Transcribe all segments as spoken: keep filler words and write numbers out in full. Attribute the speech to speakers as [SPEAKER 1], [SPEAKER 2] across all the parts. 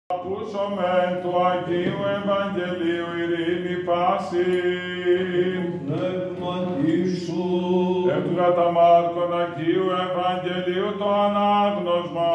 [SPEAKER 1] Ακούσομεν του Αγίου Ευαγγελίου ειρήνη πάση.
[SPEAKER 2] Πνεύματι σου.
[SPEAKER 1] Επ' κατά Μάρκον Αγίου Ευαγγελίου το ανάγνωσμα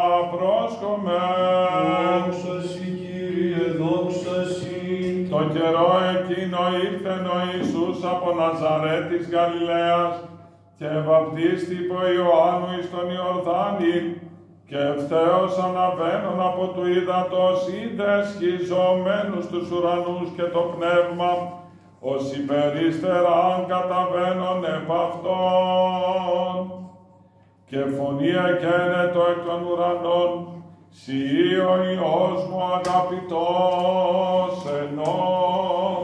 [SPEAKER 1] πρόσκομεν.
[SPEAKER 2] Δόξα σοι, Κύριε, δόξα σοι.
[SPEAKER 1] Το καιρό εκείνο ήρθεν ο Ιησούς από Ναζαρέτ της Γαλιλαίας και βαπτίστη υπό Ιωάννου εις τον Ιορδάνη, και ευθέως αναβαίνον από του ύδατος είδε σχιζωμένους τους ουρανούς και το πνεύμα, ως υπερίστεραν καταβαίνον επ' αυτόν. Και φωνή εκαίνετο εκ των ουρανών, «Συ ο Υιός μου αγαπητός ενών,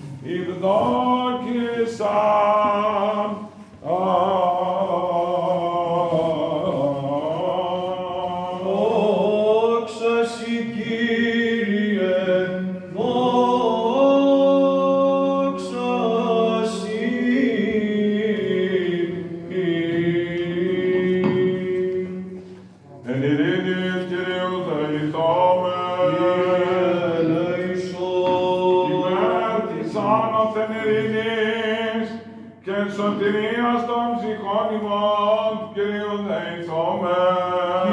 [SPEAKER 1] ηδόκησαν».
[SPEAKER 2] Δόξα σοι, Κύριε, δόξα σοι.
[SPEAKER 1] Εν ειρήνης Κυρίου δεηθόμεν, υπέρ της άνωθεν ειρήνης και σωτηρίας των ψυχών ημών του Κυρίου δεηθόμεν.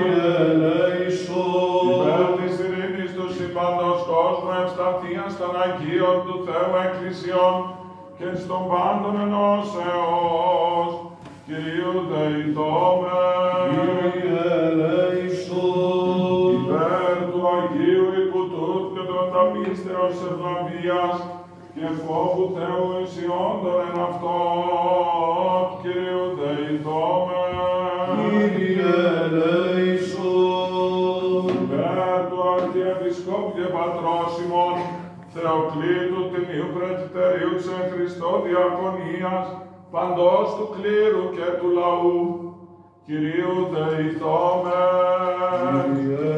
[SPEAKER 1] Υπέρ της ειρήνης του συμπαντός κόσμου, ευσταθίας των Αγίων του Θεού Εκκλησιών και στον πάντων ενώσεως, Κυρίου δεηθόμεν. Υπέρ του Αγίου οίκου τούτου και των ταπίστεως ευλαβίας και φόβου Θεού εισιόντων εν αυτό, Κυρίου δεηθόμεν. Υπέρ του Αρχιεπισκόπου και Πατρός ημών, Θεοκλήτου Τιμίου Πρεσβυτερίου της εν Χριστώ Διακονίας, παντός του κλήρου και του λαού, Κυρίου δεηθόμεν.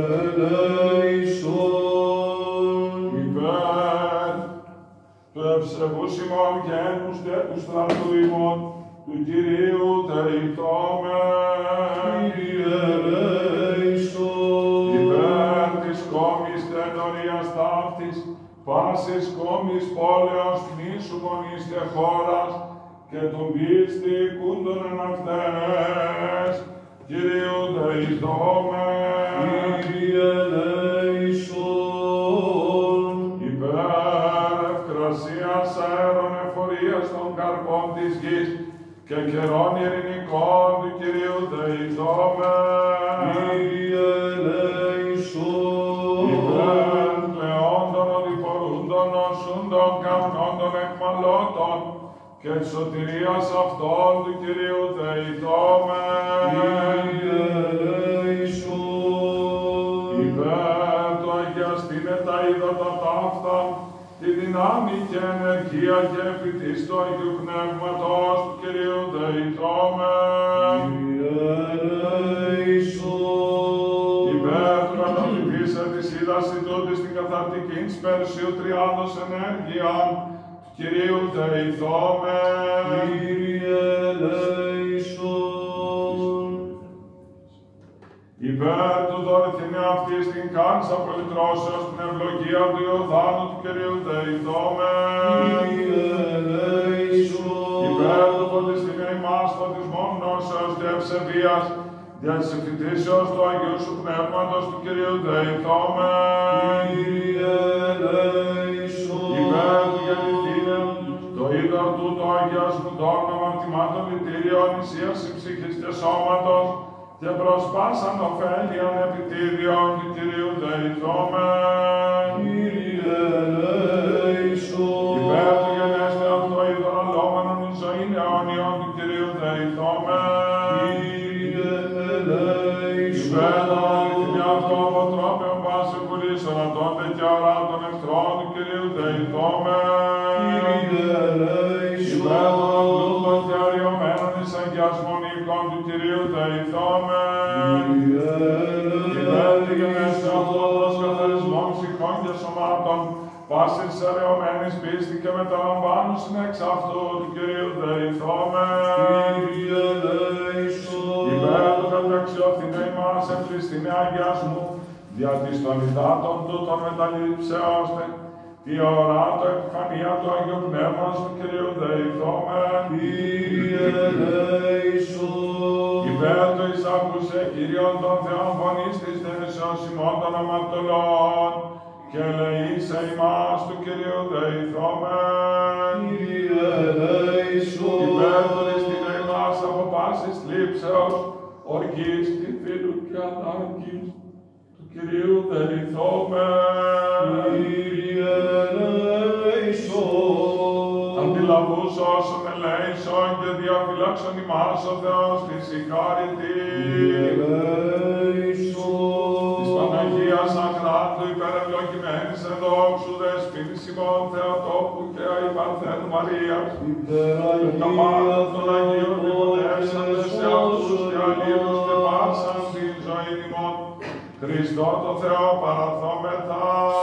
[SPEAKER 1] Υπέρ του ευσεβούς ημών γένους και του στρατού ημών, του Κυρίου δεηθόμεν. Υπέρ της κόμης τενωρίας ταύτης, πάσης κόμης πόλεως νήσου μονής και χώρας, και των πίστη κούντων εν αυτές, Κυρίου δεηθόμεν. Υπέρ ευκρασίας αέρων εφορίας των καρπών της γης και καιρών ειρηνικών του Κυρίου δεηθόμεν. Υπέρ πλεόντων οδηπορούντων νοσούντων καπνών των εκμαλώτων και της σωτηρίας αυτών του Κυρίου δεηθόμεν. Υπέρ του αγιαστήνε τα είδωτα ταύτα, τη δυνάμει και ενεργία και εφητής του Αγίου Πνεύματος του Κυρίου δεηθόμεν. Υπέρ του καταπληκτήσε της είδαση τούτης την καθαρτική της Περσίου τριάδος ενέργειαν, Κυρίου δεηθόμεν. Υπέρ του δωρηθήνε αυτής την κάνεις απολυτρώσεως την ευλογία του Ιορδάνου του Κυρίου δεηθόμεν. Υπέρ του φωτιστήνε ημάς φωτισμόν γνώσεως και ευσεβίας, δια της εφητήσεως του Αγίου σου Πνεύματος του Κυρίου δεηθόμεν. Υπέρ του γεννηθήνε το είδωρ του το αγιασμού δόγμα μαρτυμάτων λυτήριων ισίας ψυχής και σώματος, και προς πάσαν ωφέλιαν επιτίδιον του Κυρίου δεηθόμεν. Υπέρ του γενέστε αυτό είδωρ αλόμενον εις ζωήν αιώνιον του Κυρίου δεηθόμεν. Υπέρ του αληθινή αυτό αποτρόπαιον πάση πουλής ορατώνται και οράτων εχθρών του Κυρίου δεηθόμεν. Υπέρ των αγγλούτων και αριωμένων εις αγιασμών οίκων του Κυρίου δεηθόμεν. Υπέρ του γενέστε αυτό προσκαθαρισμών ψυχών και σωμάτων, πάσης αραιωμένης πίστη και μεταλαμβάνουσιν εξ αυτού του Κυρίου δεηθόμεν. Υπέρ του καταξιώθηνε ημάς εν Χριστίνε αγιασμού, δια της των υδάτων τούτων μεταλήψεώστε, τη ώρα το επιφανία του Αγίου Πνεύματος του Κυρίου δεηθόμεν.
[SPEAKER 2] Κύριε ελέησον.
[SPEAKER 1] Υπέρ του εισάκουσε Κύριον των Θεών φωνής της θέσεως ημών των αμαρτωλών, και ελεήσε ημάς του Κυρίου δεηθόμεν.
[SPEAKER 2] Κύριε ελέησον.
[SPEAKER 1] Υπέρ του ληστήνε ημάς από πάσης θλίψεως, οργής, τυφίλου και ανάγκης, του Κυρίου δεηθόμεν.
[SPEAKER 2] Κύριε ελέησον.
[SPEAKER 1] Αντιλαβούς όσων ελέησον και διαφυλάξον ημάς ο Θεός της ηχάρητη.
[SPEAKER 2] Κύριε ελέησον.
[SPEAKER 1] Της Παναγίας Αχράντου υπερευλογημένης εδόξου δεσποίνης ημών Θεοτόπου και αϊπαρθένου Μαρίας, και τα πάντα των Αγίων υποδεύσαντες σε αυτούς και αλλήλους και πάσαν την ζωή ημών, Χριστό το Θεό παραθόμεθα.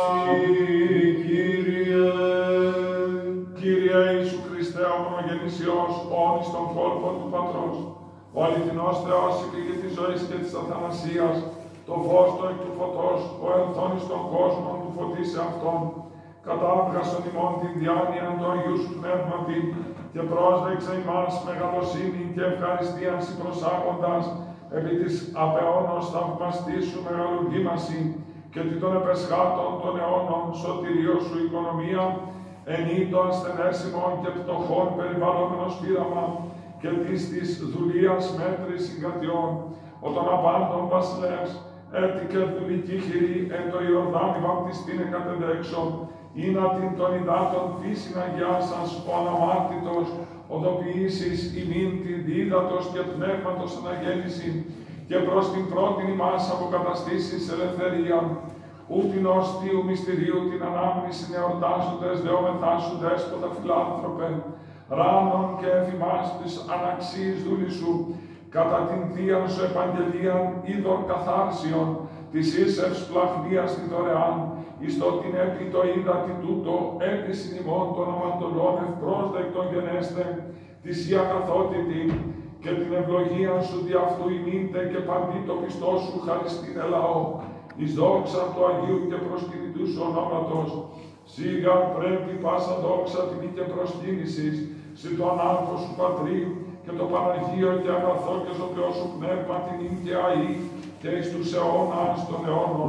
[SPEAKER 2] Κύριε.
[SPEAKER 1] Κύριε Ιησού Χριστέ, ο μονογενής Υιός, όνης των κόλπων του Πατρός, ο αληθινός Θεός, η πηγή της ζωής και της αθανασίας, το φως του εκ του φωτός, ο ελθόν εις τον κόσμο του φωτίσε αυτόν, κατάβγασον ημών την διάνοια του Αγίου Σου Πνεύματι, και πρόσδεξε ημάς μεγαλοσύνη και ευχαριστίαν προσάγοντας, επί της απεώνος θαυμαστής Σου μεγαλουργήμαση, και τη των επεσχάτων των αιώνων σωτηρίος Σου οικονομία, ενή το ασθενές ημών και πτωχών περιβαλλόμενος πείραμα, και της της δουλείας μέτρης συγκρατιών, ο των απάντων βασιλεύς, έτη και δουλική χειρή εν το Ιορδάνη βαπτιστήνε κατεδέξω, είναι την των υδάτων φύσιν αγιάσας ο αναμάρτητος, οδοποιήσεις ημίν την δίδατος και πνεύματος αναγέννηση, και προς την πρώτην ημάς αποκαταστήσεις ελευθερία, ούτιν οστίου μυστηρίου την ανάμνηση εορτάζοντες δεόμεθά Σου δέσποτα φιλάνθρωπε, ράνων και εφημάς της αναξίης δούλης Σου, κατά την θείαν Σου επαγγελίαν είδων καθάρσιον, της ίσεως πλαχνίας την δωρεάν, εις το την επί το είδα την τούτο, επί συνημών των αμαρτωλών ευπρόσδεκτον γενέστε, της η αγαθότητη, και την ευλογία Σου δι' αυτού ημίντε και παντί το πιστό Σου χαριστήν ελαό, εις δόξα του Αγίου και προσκυνητού Σου ονόματος, σίγα πρέπει πάσα δόξα τιμή και προσκύνησης, συ το ανάρθρο Σου Πατρί, και το Παναγίο και αγαθό και ζωοποιό Σου πνεύμα την ίν και αή, και εις τους αιώνας των αιώνων.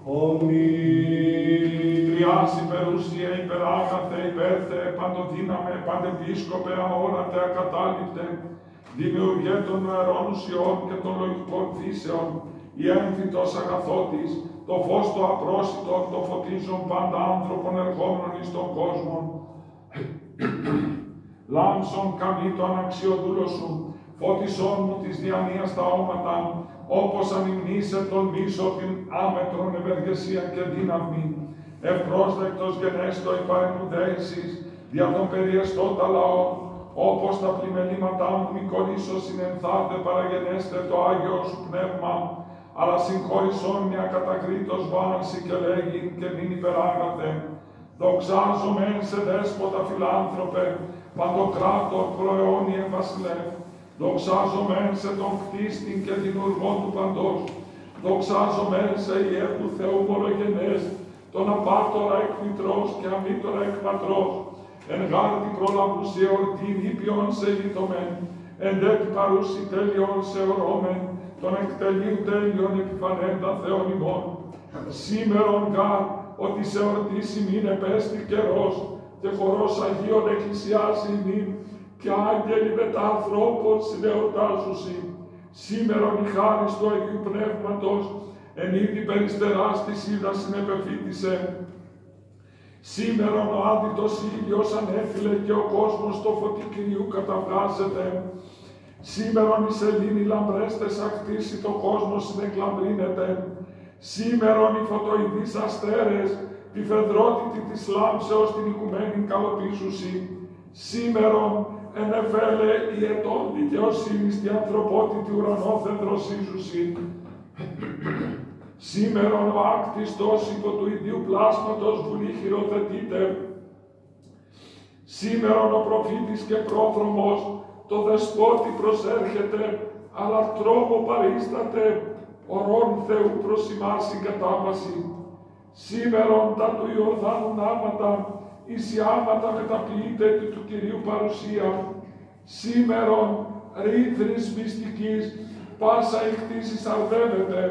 [SPEAKER 2] Αμήν.
[SPEAKER 1] Τριάς υπερούσια, υπεράγαθε, υπέρθε, παντοδύναμε, παντεπίσκοπε, αόρατε, ακατάληπτε, δημιουργέ των νοερών ουσιών και των λογικών φύσεων, η έμφυτος αγαθότης, το φως το απρόσιτο, το φωτίζον πάντα άνθρωπον ερχόμενων εις τον κόσμο. Λάμψον καμί το αναξιοδούλο Σου, φώτισόν μου της διανοίας τα όματα, όπως ανυμνήσε τον μίσο την άμετρον ευεργεσία και δύναμη. Ευπρόσδεκτος γενέστο υπαρεμουδέησης, δια των περιεστώτα λαών, όπως τα πλημελήματά μου μικονήσω συνενθάτε παραγενέστε το Άγιο Σου Πνεύμα, αλλά συγχώρησόν μια κατακρίτως βάναση και λέγει και μην υπεράγατε. Δοξάζομαι σε δέσποτα φιλάνθρωπε, παντοκράτορ προαιώνιε βασιλεύ. Δοξάζομαι σε τον κτίστην και την ουρμό του παντός. Δοξάζομαι σε ιερ του Θεού μονογενές, τον απάτορα εκ μητρός και αμήτωρα εκ πατρός. Εν γάρτη προλαβούς εορτήν ήπιον σε λύθομεν, εν τέτοι παρούσι τέλειον σε ορώμεν, τον εκτελείου τέλειον επιφανέντα Θεόν ημών. Σήμερον γάρ, ότι σε εορτής ημίν επέστη καιρός, και χορός Αγίων εκκλησιάζει ημίν, και άγγελοι μετά ανθρώπων συνεορτάζουσι. Σήμερον η χάρις του Αγίου Πνεύματος, εν είδη περιστεράς της είδας συνεπεφύτησε. Σήμερον ο άδειτος ήλιος ανέφυλε και ο κόσμος το φωτί Κυρίου καταβγάζεται. Σήμερον η σελήνη λαμπρέστες ακτήσει το κόσμο συνεκλαμπρύνεται. Σήμερον οι φωτοειδείς αστέρες, τη φεδρότητη της λάμψεως την οικουμένη καλοπίσουσι. Σήμερον εν εφέλε η ετών δικαιοσύνης τη ανθρωπότητη ουρανόθεν δροσίζουσι. Σήμερον ο άκτιστος υπό του ιδίου πλάσματος βουλή χειροθετείται. Σήμερον ο προφήτης και πρόδρομος το δεσπότη προσέρχεται, αλλά τρόμο παρίσταται,
[SPEAKER 3] ορών Θεού προς ημάς συγκατάβαση. Σήμερον τα του Ιορδάνου νάματα, εις οι άματα μεταποιείται του Κυρίου παρουσία. Σήμερον ρήθρης μυστικής, πάσα η κτήση σαρδεύεται.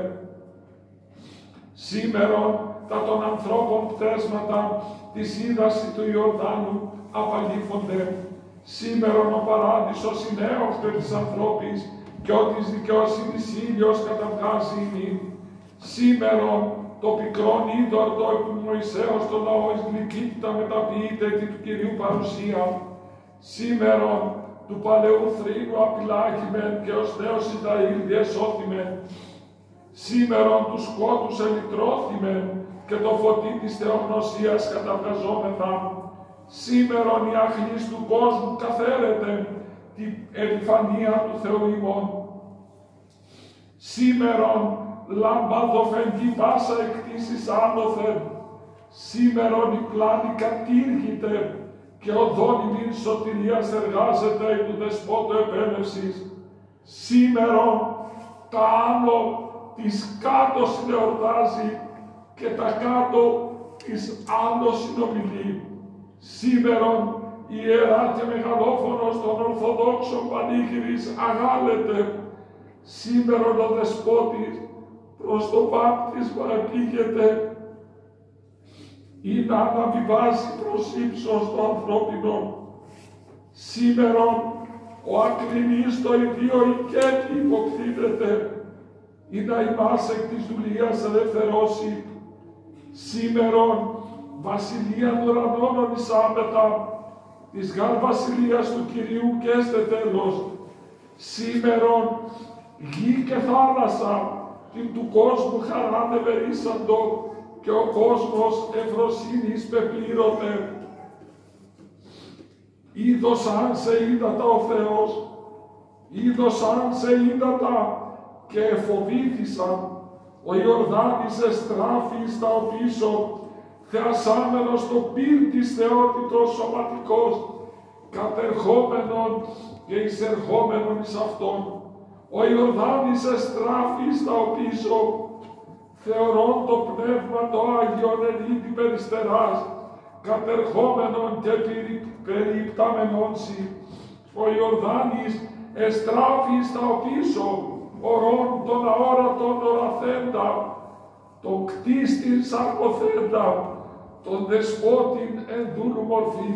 [SPEAKER 3] Σήμερον τα των ανθρώπων πτέσματα, της είδαση του Ιορδάνου απαλήφονται. Σήμερον ο παράδεισος είναι έωστε της ανθρώπης, και ο της δικαιοσύνης ήλιος καταβγάζει ημί. Σήμερον το πικρόν είδωρ το επί Μωυσέως το λαό εις γλυκύτητα μεταποιείται τη του Κυρίου παρουσία. Σήμερον του παλαιού θρήνου απειλάχημεν και ως νέος Ισραήλ διεσώθημεν. Σήμερον του σκότους ελυτρώθημεν και το φωτί της θεογνωσίας καταβγαζόμεθα. Σήμερον η αχλής του κόσμου καθαίρεται την επιφανία του Θεού ημών. Σήμερον λαμπαδοφεντή πάσα εκτίσεις άνωθεν. Σήμερον η πλάνη κατήργηται και οδόν ημίν σωτηρίας εργάζεται η του δεσπότου επέλευσης. Σήμερον τα άνω της κάτω συνεορτάζει και τα κάτω της άνω συνομιλεί. Σήμερον η ιερά και μεγαλόφωνος των Ορθοδόξων πανήγυρης αγάλεται. Σήμερον ο δεσπότης προς το βάπτισμα επήγεται ή να αναβιβάσει προς ύψος το ανθρώπινο. Σήμερον ο ακρινής το ιδίο οικέτη υποκτήνεται ή να ημάς εκ της δουλείας ελευθερώσει. Σήμερον βασιλεία των ουρανών εισάμετα, της γάρ βασιλείας του Κυρίου και έστε τέλος. Σήμερον γη και θάλασσα την του κόσμου χαράν ευερίσαντο και ο κόσμος ευφροσύνης πεπλήρωτε. Είδωσαν σε ύδατα ο Θεός, είδωσαν σε ύδατα και εφοβήθησαν. Ο Ιορδάνης εστράφη στα οπίσω, θεασάμενος το πυρ της θεότητος σωματικός, κατερχόμενον και εισερχόμενον εις αυτόν. Ο Ιορδάνης εστράφη στα οπίσω, θεωρών το πνεύμα το Άγιον ενίδη περιστεράς, κατερχόμενον και περιπτάμενον σοι. Ο Ιορδάνης εστράφη στα οπίσω, ορών των αόρατων οραθέντα, τον κτίστην σαρκοθέντα, τον δεσπότην εν δούλου μορφή.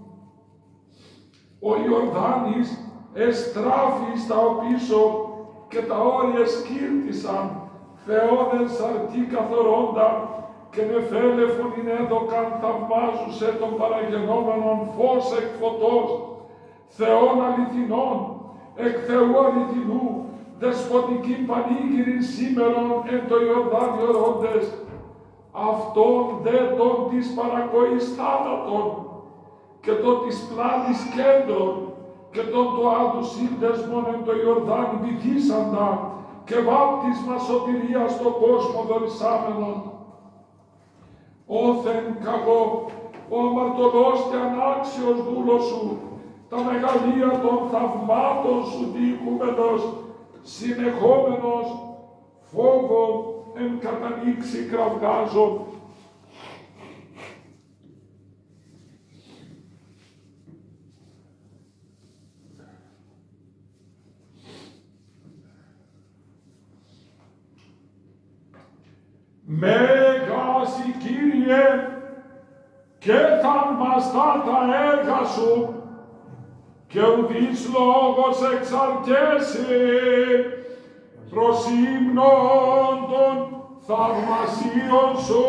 [SPEAKER 3] Ο Ιορδάνης εστράφη στα οπίσω και τα όρια σκύρτησαν, θεώνεν σαρτή καθορώντα και νεφέλεφον είναι έδωκαν θαυμάζουσε των παραγενόμενων φως εκ φωτός, Θεών αληθινών, εκ Θεού αληθινού, δεσποτική πανήγυρη σήμερον εν το Ιορδάνιο ρόντες, αυτόν δε τον της παρακοής θάνατον και τον της πλάνης κέντρων και τον του άντου σύνδεσμον εν το Ιορδάνι βυθίσαντα και βάπτισμα σωτηρίας στον κόσμο δωρησάμενον. Όθεν καγώ, ο αμαρτωλός και ανάξιος δούλος σου, τα μεγαλεία των θαυμάτων σου διοικούμενος, συνεχόμενος φόβο εν κατανοίξει κραυγάζων. Μέγας η Κύριε και θαυμαστά τα έργα σου και ουδής λόγος εξαρκέσει προς ύμνον των θαυμασίων σου.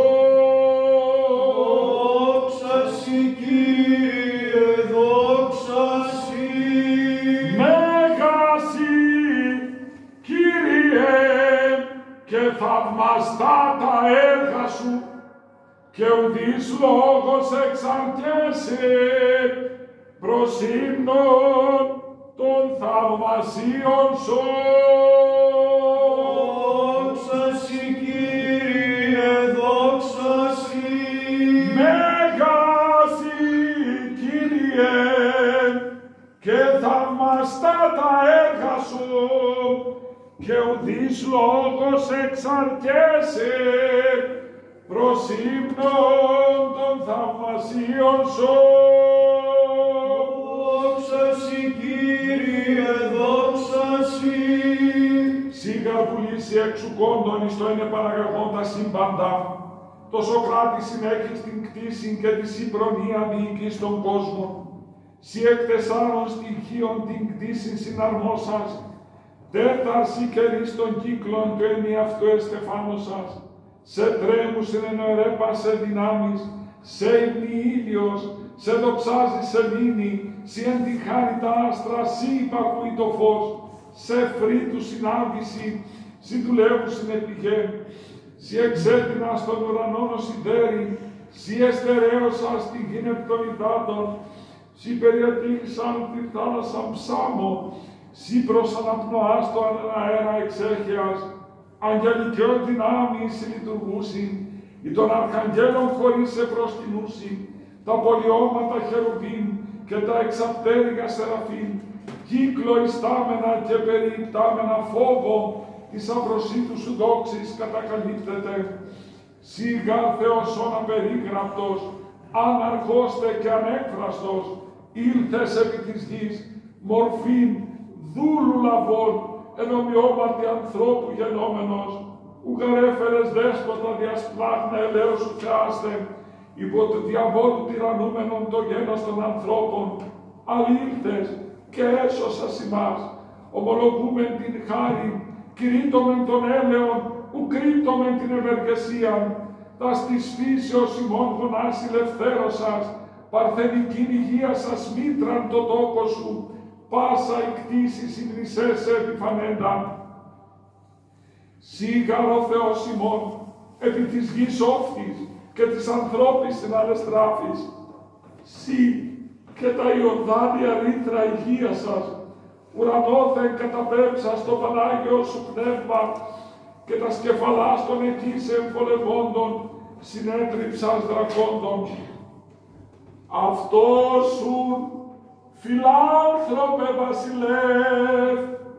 [SPEAKER 2] Δόξα σοι, Κύριε, δόξα σοι.
[SPEAKER 3] Μέγας η Κύριε και θαυμαστά τα έργα σου και ουδής λόγος εξαρκέσει προς ύμνον των θαυμασίων σου.
[SPEAKER 2] Δόξα σοι, Κύριε, δόξα σοι.
[SPEAKER 3] Μέγας η Κύριε και θαυμαστά τα έργα σου και ουδής λόγος εξαρκέσαι προς ύμνον των θαυμασίων σου.
[SPEAKER 2] Δόξα σοι, Κύριε, δόξα σοι.
[SPEAKER 3] Σίγα πουλήσει εξουκόντων εις το είναι παραγαγόντα σύμπαντα, το Σοκράτη συνέχει στην κτήση και τη συμπρονία διοικείς των κόσμων. Σι εκ τεσσάρων στοιχείων την κτήση συναρμόσας, τέταρση καιρής των κύκλων του ενιαυτού εστεφάνωσας, σε τρέμους ενενορέπα σε δυνάμεις, σε ύμνη ήλιος, σε δοξάζει σελήνη, σι εν τη χάρη τα άστρα, σι υπακούει το φως, σε φρύτου συνάντηση, σι δουλεύουσιν επιγέ, σι εξέτεινας των ουρανών ως ιδέρη, σι εστερέωσας τη γην επ' των υδάτων, σι περιατήρησαν τη θάλασσαν ψάμο, σι προσαναπνοάς το αέρα εξέχειας, αγγελικαίων δυνάμεις συλλειτουργούσιν, ή των αρχαγγέλων χωρίς σε προσκυνούσιν, τα πολιώματα χερουβίμ και τα εξαπτέρυγα σεραφείμ, κύκλο ιστάμενα και περιπτάμενα φόβο, της απροσίτου σου δόξης κατακαλύπτεται. Σιγά Θεός όν απερίγραπτος, αναρχώστε και ανέκφραστος, ήλθες επί της γης, μορφήν δούλου λαβών, εν ομοιόμορφη ανθρώπου γενόμενος, ουγαρέφερες δέσποτα διασπλάχνα ελέος σου θεάστε, υπό του διαβόλου τυραννούμενον το γένος των ανθρώπων, αλήλθες και έσωσας ημάς, ομολογούμεν την χάρη, κηρύττομεν τον έλεον, ουκρύπτομεν την ευεργεσίαν, τας της φύσεως ημών γονάς ηλευθέρωσας, παρθενικήν υγεία σας μήτραν το τόκο σου, πάσα η κτήση συγκρισές επιφανέντα. Σίγαρο Θεός ημών, επί της γης όφτης και της ανθρώπης την αλεστράφης, σύ και τα Ιορδάνια ρήτρα υγεία σας, ουρανόθεν καταπέμψας το Πανάγιο σου πνεύμα και τα σκεφαλάς των εκείς εμβολευόντων συνέτριψας δρακόντων. Αυτός σου φιλάνθρωπε βασιλεύ,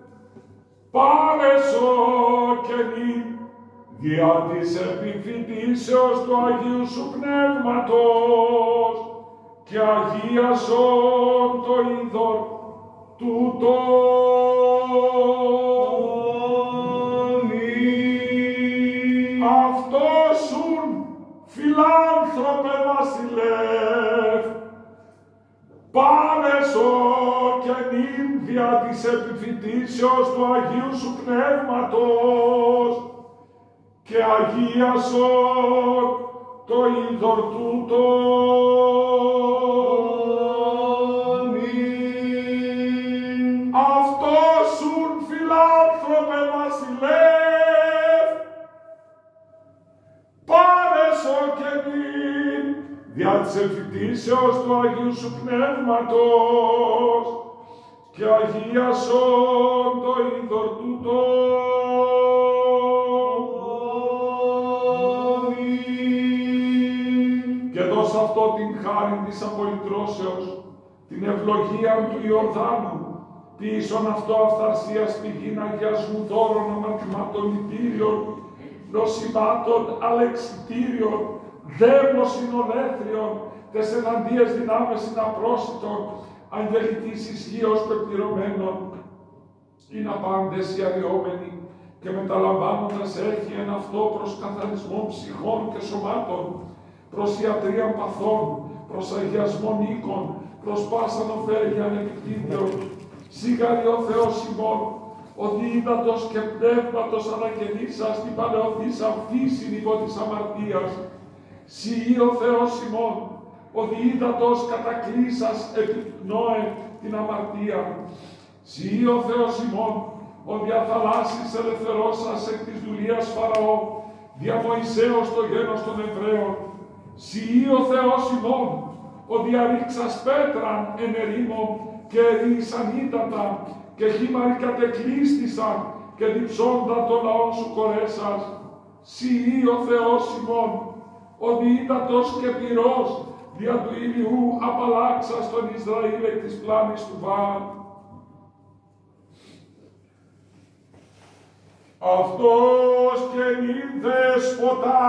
[SPEAKER 3] πάρεσο και νυν, δια της επιφυτίσεως του Αγίου σου Πνεύματος και αγίασον το είδωρ τούτο. Αυτός σουν φιλάνθρωπε βασιλεύ, πάρεσο και νυν δια της επιφυτίσεως του Αγίου σου Πνεύματος και αγίασον το είδωρ τούτο. Αυτός σουν φιλάνθρωπε βασιλεύ, πάρεσο και νυν δια της επιφυτίσεως του Αγίου σου Πνεύματος και αγίασον το είδωρ τούτο. Και δώσ' αυτό την χάρη της απολυτρώσεως, την ευλογία του Ιορδάνου, ποιήσον αυτό αυθαρσίας πηγήν αγιασμού δώρων αμαρτημάτων ητήριων, νοσημάτων αλεξιτήριων, δαίμωσιν ολέθριων, τες εναντίες δυνάμες συναπρόσιτων, αγγελικής ισχύος πεπληρωμένων, είναι απάντες οι αριόμενοι και μεταλαμβάνοντας έχει εν αυτό προς καθαρισμό ψυχών και σωμάτων, προς ιατρίαν παθών, προς αγιασμόν οίκων, προς πάσαν ωφέλιαν επιτίδεων, σίγαρη ο Θεός ημών, ο διείδατος και πνεύματος αναγεννήσας την παλαιοθήσαν φύσιν υπό της αμαρτίας, σοι ο Θεός ημών, ο διείδατος κατακλείσας επιπνόε την αμαρτία, σοι ο Θεός ημών, ο διαθαλάσσης ελευθερώσας εκ της δουλείας Φαραώ, δια Μωυσέως το γένος των Εβραίων, σοι ο Θεός ημών, ο διαρρήξας πέτραν εν ερήμων και ερήησαν ύδατα και χήμαροι κατεκλείστησαν και διψώντα το λαόν σου κορέσας, σοι ο Θεός ημών, ο διείδατος και πυρός, δια του ηλιού απαλλάξας τον Ισραήλ εκ της πλάνης του Βαάλ. Αυτός και νυν δέσποτα,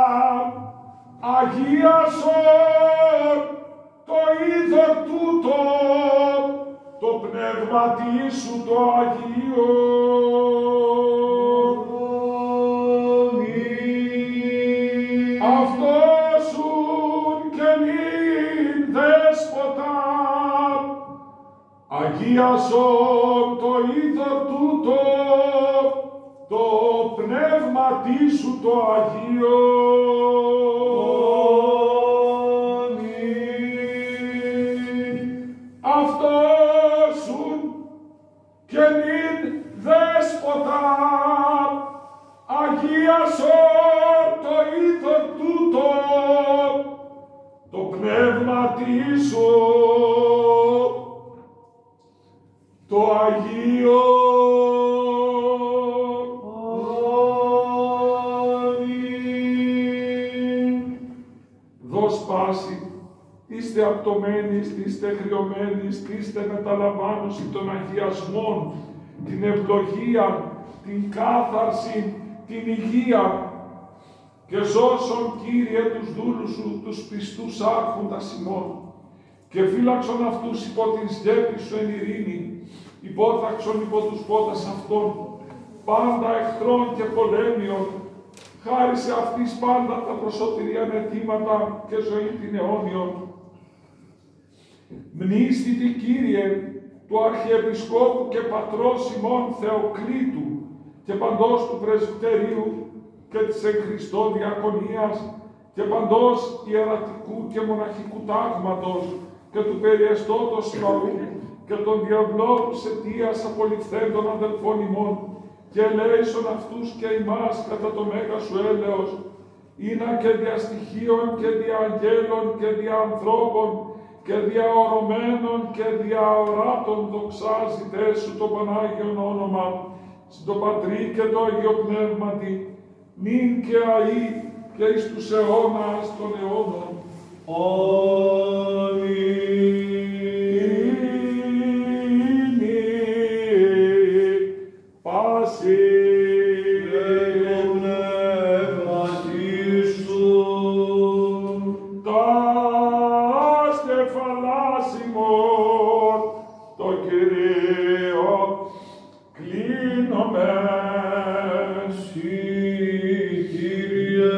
[SPEAKER 3] αγίασον το είδωρ τούτο, το πνεύματι σου το Αγίο. Αυτός σουν και νυν δέσποτα, αγίασον το είδωρ τούτο, το πνεύματι σου το Αγίο. Αυτός σουν και νυν δέσποτα, αγίασον το είδωρ τούτο, το πνεύματι σου το Αγίο. Δώσ' πάση, είστε απτωμένοι, είστε χρειωμένοι, είστε μεταλαμβάνωση των αγιασμών, την ευλογία, την κάθαρση, την υγεία, και σώσον, Κύριε, τους δούλους σου, τους πιστούς άρχοντας ημών, και φύλαξον αυτούς υπό την σκέπη σου εν ειρήνη, υπόταξον υπό τους πόδας αυτών, πάντα εχθρών και πολέμιων, χάρη σε αυτής πάντα τα προσωτηρίαν αιτήματα και ζωή την αιώνιον. Μνήστητη, Κύριε, του Αρχιεπισκόπου και Πατρός ημών Θεοκλήτου και παντός του Πρεσβυτερίου και της εν Χριστώ Διακονίας και παντός ιερατικού και μοναχικού τάγματος και του περιεστώτος λαού και των διαβλώρους αιτίας απολυφθέντων αδελφών ημών, και ελέησον αυτούς και ημάς κατά το μέγα σου έλεος, είναι και δια στοιχείων και δια αγγέλων και δια ανθρώπων και δια ορωμένων και δια οράτων δοξάζεται σου το Πανάγιον όνομα, στο Πατρί και το Αγίο Πνεύματι, νυν και αεί και εις τους αιώνας των αιώνων. Αμήν. Πάση το πνεύματι σου, τα στεφανάς ημών, το Κυρίο κλείνομαι. Συ, Κύριε.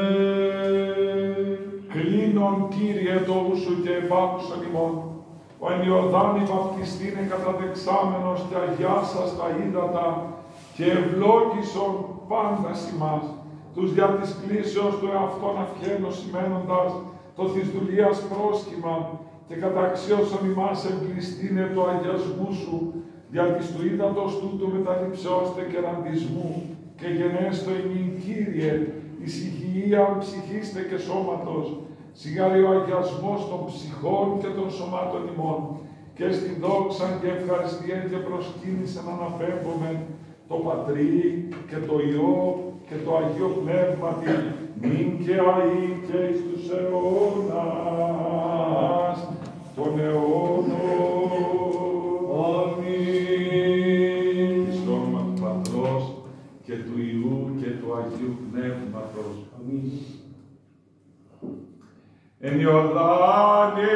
[SPEAKER 3] Κλείνον, Κύριε, το ούσου και επάκουσον ημών. Ο εν Ιορδάνη βαπτιστήνε καταδεξάμενος και αγιάσας τα ύδατα, και ευλόγησον πάντας ημάς, τους δια της κλήσεως του εαυτόν αυχένος σημαίνοντας, το της δουλείας πρόσχημα, και καταξίωσον ημάς εμπληστήνε το αγιασμού σου, δια της του ύδατος τούτου μεταλειψεώστε και ραντισμού, και γενέστο ημίν, Κύριε, εις υγιείαν ψυχήστε και σώματος, σιγάρει ο αγιασμός των ψυχών και των σωμάτων ημών, και στην δόξαν και ευχαριστία και προσκύνησαν αναπέμπομεν, το Πατρί και το Υιό και το Αγίο Πνεύματι, νυν και αεί και εις τους αιώνας των αιώνων. Αμήν. Στο όνομα του Πατρός και του Υιού και του Αγίου Πνεύματος. Αμήν. Εν Ιορδάνη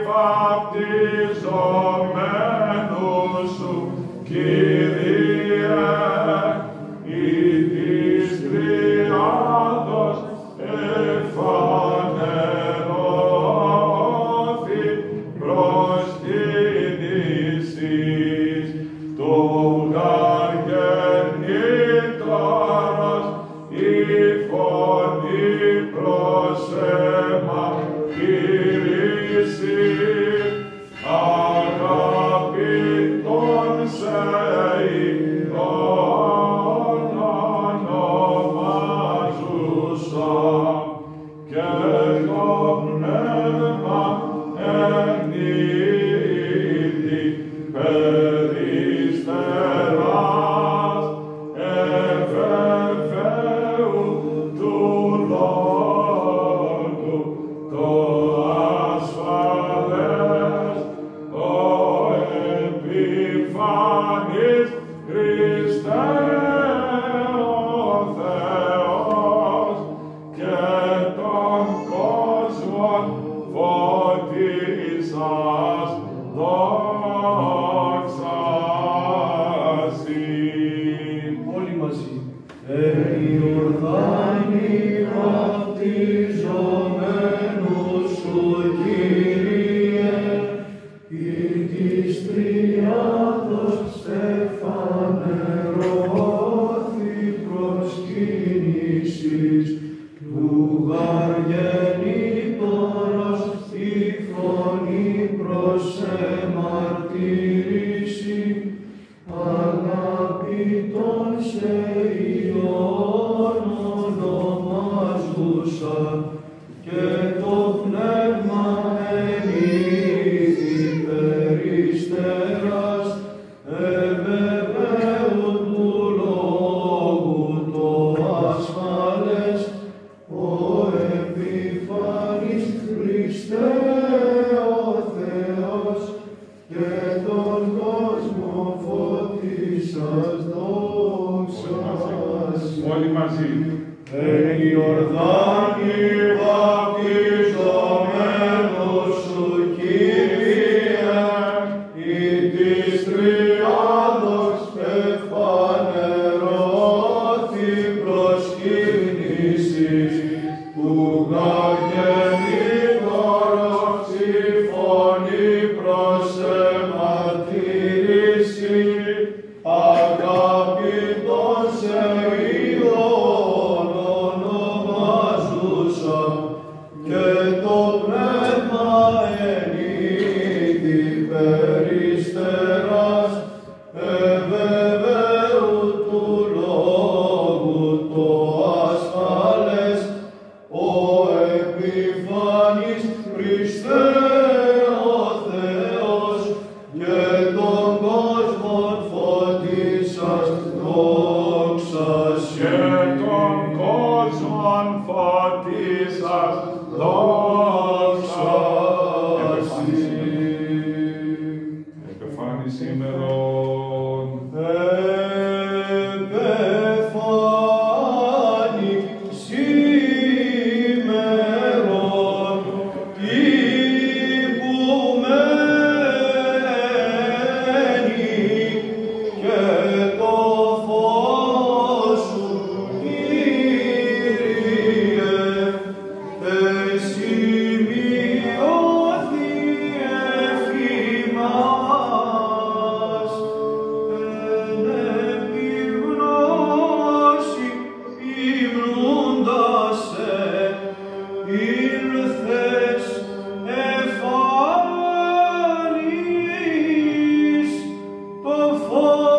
[SPEAKER 3] βαπτιζομένου σου, Κύριε, η της Τριάδος εφανερώθη προσκύνησης του γαργενήτωρος, η φωνή προς αίμα κηρύσσει, αγαπητόν σε ειδών ονομάζουσα, και το πνεύμα εν είδη περιστεράς ευερφαίου του λόγου το ασφαλές, ο επιφανής Χριστέ
[SPEAKER 2] Ιορδάνη βαπτιζομένους σου, Κύριε, ει της τριάδος στεφανερώθη προσκύνησης, του γαργενήτωρος η φωνή προς εμαρτύρηση, αγαπητόν σε Υιόν ονομάζουσα, και το πνεύμα ενήθη περιστεράς, ευεβαίου του λόγου το ασφαλές, ο επιφανής Χριστέ ο Θεός, και τον κόσμο φωτίσας δόξας.
[SPEAKER 1] Όλοι μαζί.
[SPEAKER 2] Εν Ιορδάνη βαπτιζομένος σου, Κύριε, ει της τριάδος εφανερώθη προσκύνησης, που γαργενήτωρος η φωνή προς εμαρτύρηση, αγαπητόν σε Υιόν ονομάζουσα, και το πνεύμα ενήθη περιστεράς, ευεβαίου του λόγου το ασφαλές, ο επιφανής Χριστέ ο Θεός, και τον κόσμον φωτίσας δόξας.
[SPEAKER 1] Και τον κόσμον φωτίσας δόξα. Επεφάνη σήμερον.
[SPEAKER 2] Επεφάνη σήμερον, ηγουμένη, και το φως σου, Κύριε, εσημειώθη εφήμας, εν επιγνώση υμνούντας σε, ήλθες εφάνης το φως